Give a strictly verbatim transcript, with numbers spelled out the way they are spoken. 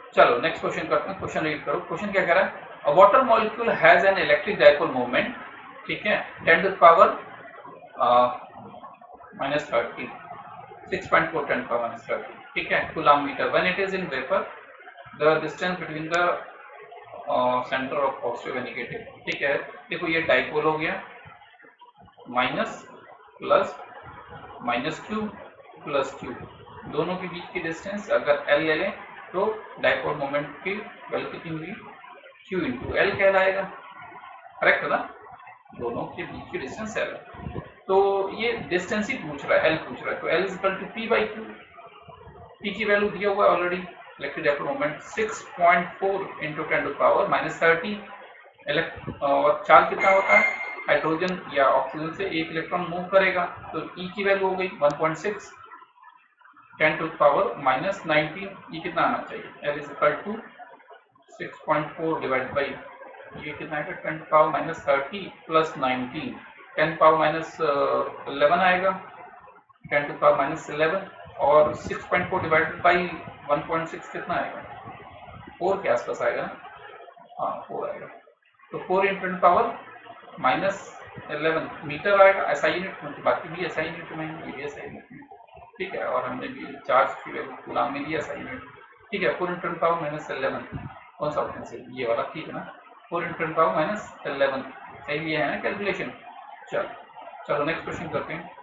चलो next question करते हैं, क्वेश्चन रीड करो। क्वेश्चन क्या कह रहा है, a water molecule has an electric dipole moment, ठीक है, ten to power minus thirty, six point four ten power minus thirty, ठीक है, coulomb metre. When it is in vapour the distance between the centre of positive and negative, ठीक है। देखो ये dipole हो गया, minus plus minus q plus q, दोनों के बीच की डिस्टेंस अगर एल ले लें तो डाइपोल मोमेंट की वैल्यू कितनी हुई, क्यू इंटू एल कहलाएगा, करेक्ट है ना, दोनों के बीच की डिस्टेंस एल। तो ये डिस्टेंस ही पूछ रहा है, एल पूछ रहा है, तो l is equal to p by q. P की वैल्यू दिया हुआ है already, electric dipole moment six point four into ten to power minus thirty. और चार्ज कितना होता है, हाइड्रोजन या ऑक्सीजन से एक इलेक्ट्रॉन मूव करेगा, तो ई की वैल्यू हो गई one point six, ten to power minus nineteen, ये कितना आना चाहिए, l is equal to six point four divide by ये कितना आएगा, ten power minus thirty plus nineteen, ten power minus eleven आएगा, ten to power minus eleven, और six point four divided by one point six कितना आएगा, four के आसपास आएगा ना, हाँ फोर आएगा, तो four into ten power minus eleven metre आएगा, एसआई यूनिट में, बाकी भी एसआई यूनिट में, ये भी एसआई यूनिट में, ठीक है, और हमने भी चार्ज की वैल्यू कूलम में दिया एसआई यूनिट, ठीक है। Four into ten power minus eleven, कौन सा ऑप्शन से, ये वाला, ठीक है ना, four into ten power minus eleven, सही लिया है ना कैलकुलेशन। चलो चलो नेक्स्ट क्वेश्चन करते हैं।